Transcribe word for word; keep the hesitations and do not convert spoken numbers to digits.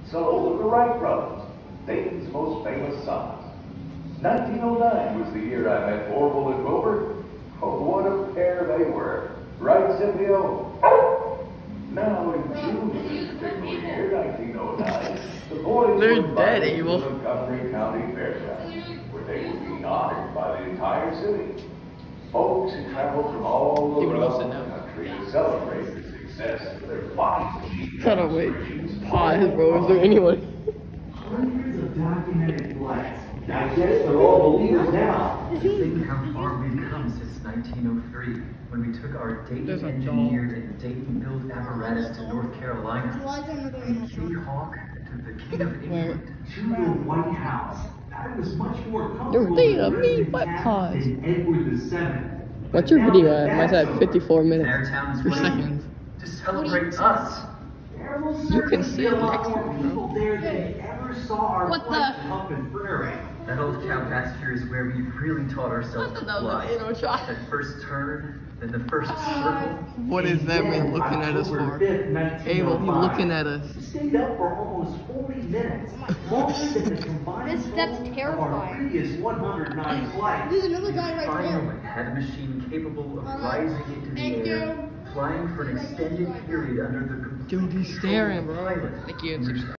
So the Wright brothers, Dayton's most famous sons. nineteen oh nine was the year I met Orville and Wilbur. Oh, what a pair they were. Right, Scipio? Now, in June of this particular year, nineteen oh nine, the boys They're were dead, invited Abel. to the Montgomery County Fairgrounds, where they were being honored by the entire city. Folks who traveled from all He would've around said the no. country to celebrate the success of their bodies. I don't wait. Pause, bro. Is there anyone? Hundreds of documented flights. I guess they're all believers now. Think how far we've come since nineteen oh three, when we took our There's a Dayton-engineered and Dayton-built apparatus to North Carolina. Why is there another And one? Seahawk took the King of Where? England. To the White House. That was much more comfortable Dude, than me, President what Taft pause? and Edward the Seventh. What's your Now video that at? Mine's that's at over, fifty-four minutes Their town is per ready second. to celebrate us. There will You can certainly see be a it lot next more to me, people there than ever saw our What flight the- to Hump and Prairie. That old cow pasture is where we really taught ourselves to fly. That first turn, then the first circle. What is that man looking at us for? Abel, he's looking at us. We stayed up for almost forty minutes, longer than the combined This- that's total of our terrifying. previous one hundred nine flights. There's another guy right Finally there. had a machine capable of Uh-huh. rising into Thank the air, you. flying for an extended period under the complete Dude, he's control staring, of the bro. pilot, Thank you. in which